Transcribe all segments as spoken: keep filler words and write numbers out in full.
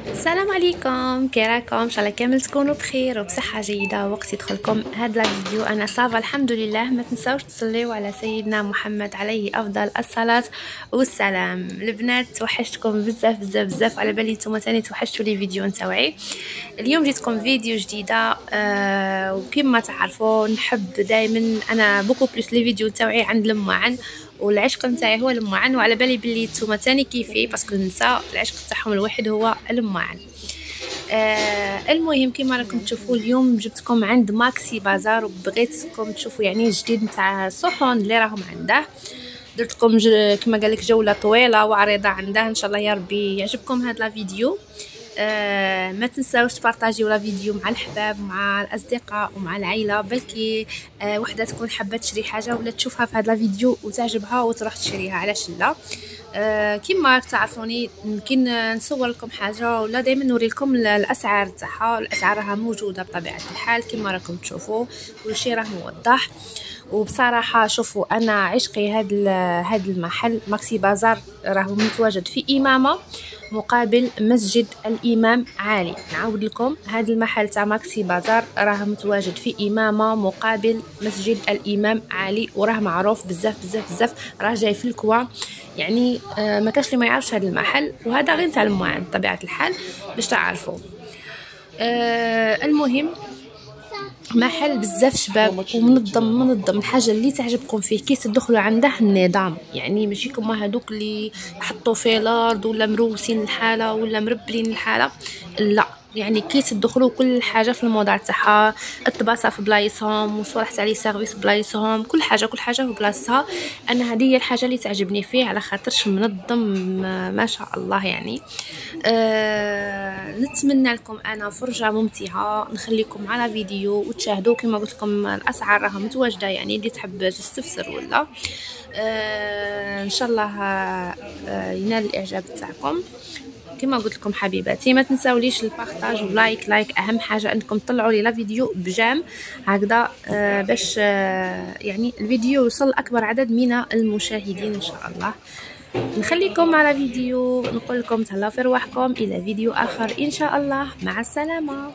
السلام عليكم، كي راكم؟ ان شاء الله كامل تكونوا بخير وبصحه جيده. وقت يدخلكم هذا الفيديو انا صافا الحمد لله. ما تنساوش تصليوا على سيدنا محمد عليه افضل الصلاه والسلام. البنات توحشتكم بزاف بزاف بزاف، على بالي نتوما ثاني توحشتوا لي فيديو نتاوعي. اليوم جيتكم فيديو جديده آه وكما تعرفوا نحب دائما انا بوكو بلوس لي فيديو نتاوعي عند المعن، والعشق نتاعي هو المعن، وعلى بالي بلي نتوما ثاني كيفي باسكو النساء العشق تاعهم الوحيد هو المعن. آه المهم كما راكم تشوفوا اليوم جبتكم عند ماكسي بازار، وبغيتكم تشوفوا يعني الجديد نتاع الصحون اللي راهم عنده. درتكم كما قال لك جوله طويله وعريضه عنده، ان شاء الله يا ربي يعجبكم هذا الفيديو. آه ما تنساوش تبارطاجيو لا فيديو مع الحباب مع الاصدقاء ومع العائله، بلكي آه وحده تكون حابه تشري حاجه ولا تشوفها في هذا الفيديو وتعجبها وتروح تشريها، علاش لا. آه كما تعرفوني يمكن نصور لكم حاجه ولا دائما نوري لكم الاسعار تاعها. الاسعار راها موجوده بطبيعه الحال كما راكم تشوفوا، كل شيء راه موضح. وبصراحه شوفوا انا عشقي هذا هذا المحل ماكسي بازار، راهو متواجد في امامه مقابل مسجد الامام علي. نعاود لكم هذا المحل تاع ماكسي بازار راه متواجد في امامه مقابل مسجد الامام علي، وراه معروف بزاف بزاف بزاف، راه جاي في الكوا يعني. آه ما كاش اللي ما يعرفش هذا المحل، وهذا غير تاع المعن بطبيعه الحال باش تعرفوا. آه المهم محل بزاف شباب ومنظم منظم. الحاجه اللي تعجبكم فيه كي تدخلوا عنده النظام، يعني ماشي كما هذوك اللي يحطوا في الارض ولا مروسين الحاله ولا مربلين الحاله، لا يعني كي تدخلوا كل حاجه في الموضوع تاعها، الطباسه في بلايصهم وصالح تاع لي سيرفيس بلايصهم، كل حاجه كل حاجه في بلاصتها. انا هذه هي الحاجه اللي تعجبني فيه على خاطرش منظم ما شاء الله يعني. أه نتمنى لكم انا فرجه ممتعه، نخليكم على فيديو وتشاهدوا. كما قلت لكم الاسعار راها متواجده، يعني اللي تحب تستفسر ولا أه ان شاء الله أه ينال الاعجاب تاعكم. كما قلت لكم حبيباتي ما تنساوليش البارطاج ولايك لايك، اهم حاجه انكم تطلعوا لي لا فيديو بجام هكذا آه باش آه يعني الفيديو يوصل اكبر عدد من المشاهدين ان شاء الله. نخليكم على فيديو، نقول لكم تهلاو في رواحكم، الى فيديو اخر ان شاء الله، مع السلامه.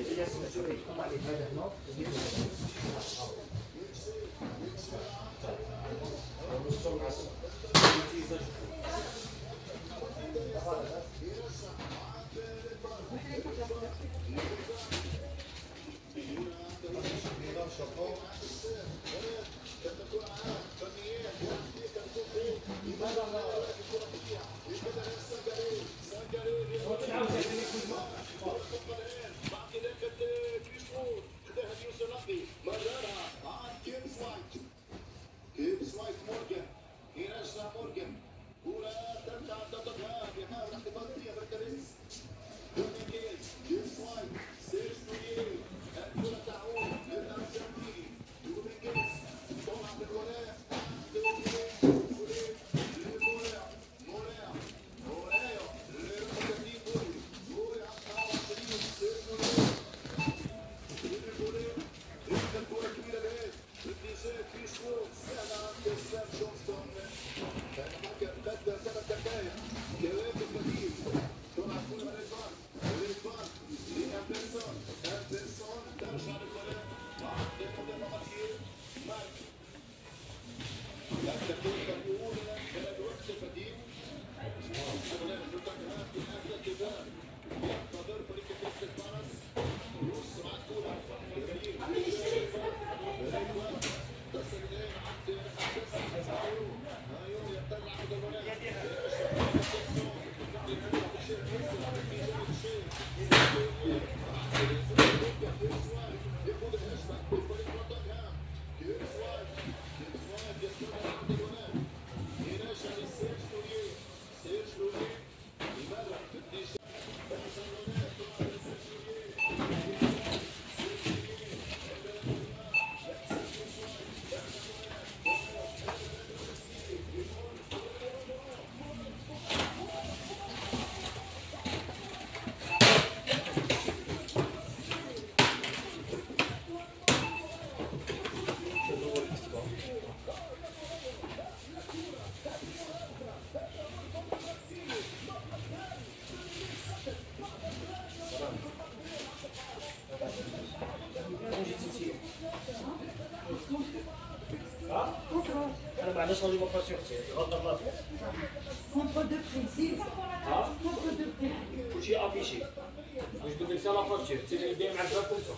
هذا انا ما عنديش ديموقراطيه اختي غض الله فيك. Contre deux prix, si. ها Contre deux prix. كلشي افيشي واش دوك انت لا فاتور انت اللي داير مع الفاكونسيون.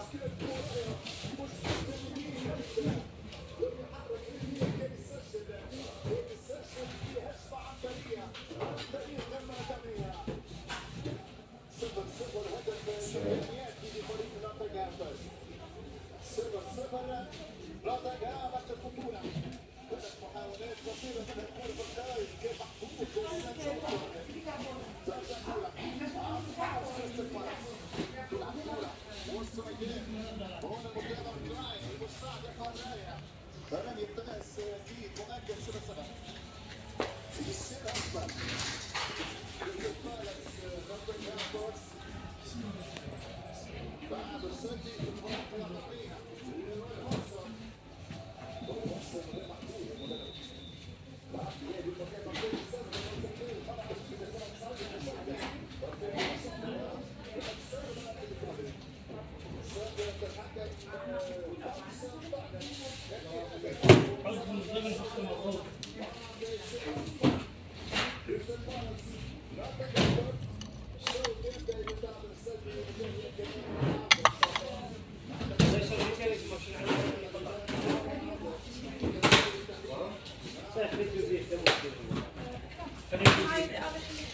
فلم يقتنص في مؤجل سبع سبع في السنة أكبر بعد السنتي في المنطقة الوطنية خليك